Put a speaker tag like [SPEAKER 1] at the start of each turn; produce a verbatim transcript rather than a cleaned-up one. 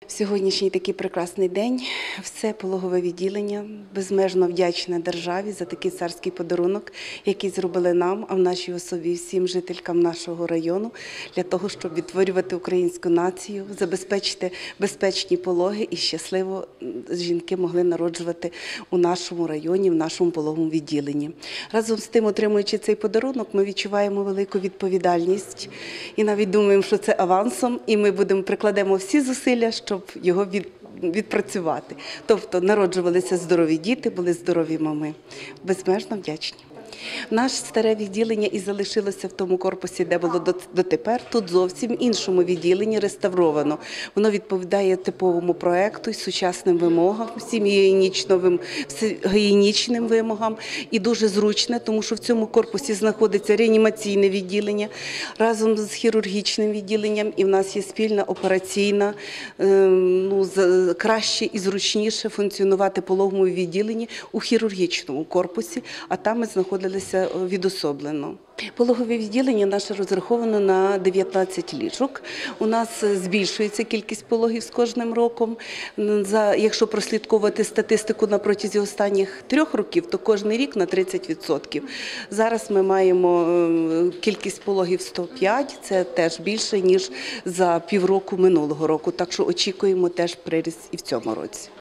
[SPEAKER 1] В сьогоднішній такий прекрасний день все пологове відділення безмежно вдячне державі за такий царський подарунок, який зробили нам, а в нашій особі всім жителькам нашого району, для того, щоб відтворювати українську націю, забезпечити безпечні пологи і щасливо жінки могли народжувати у нашому районі, в нашому пологовому відділенні. Разом з тим, отримуючи цей подарунок, ми відчуваємо велику відповідальність і навіть думаємо, що це авансом, і ми будемо прикладемо всі зусилля, щоб його від, відпрацювати. Тобто народжувалися здорові діти, були здорові мами. Безмежно вдячні. Наше старе відділення і залишилося в тому корпусі, де було дотепер. Тут зовсім іншому відділенні реставровано. Воно відповідає типовому проекту, сучасним вимогам, всім гігієнічним, гігієнічним вимогам. І дуже зручне, тому що в цьому корпусі знаходиться реанімаційне відділення разом з хірургічним відділенням. І в нас є спільна операційна, ну, краще і зручніше функціонувати пологовому відділенні у хірургічному корпусі, а там ми знаходилися відособлено. Пологове відділення наше розраховано на дев'ятнадцять ліжок. У нас збільшується кількість пологів з кожним роком. За, якщо прослідковувати статистику на протязі останніх трьох років, то кожен рік на тридцять відсотків. Зараз ми маємо кількість пологів сто п'ять, це теж більше, ніж за півроку минулого року. Так що очікуємо теж приріст і в цьому році.